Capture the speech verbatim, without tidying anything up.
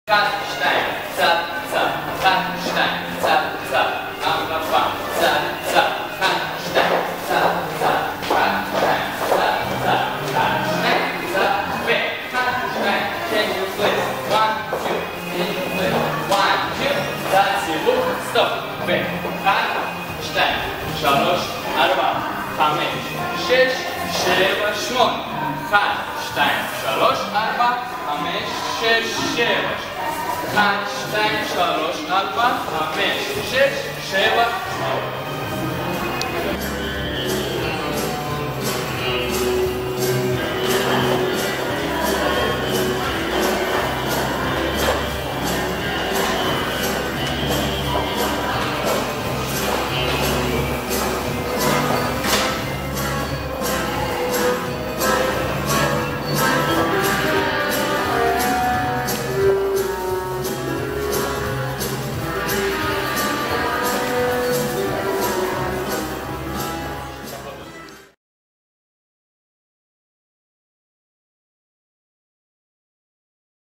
אחד, שתיים, צד, צד, אחד, שתיים, צד, צד, החלפה, צד, צד, אחד, שתיים, צד, צד, אחד, שתיים, צד, צד, אחד, שתיים, צד, ואחד, שתיים, can you flip, one, two, can you flip, one, two, צד, סיבוב, סטופ, ואחד, שתיים, שלוש, ארבע, חמש, שש, שבע, שמונה, אחד, שתיים, שלוש, ארבע, חמש, שש, שבע, אחד, שתיים, שלוש, ארבע, חמש, שש, שבע, שמונה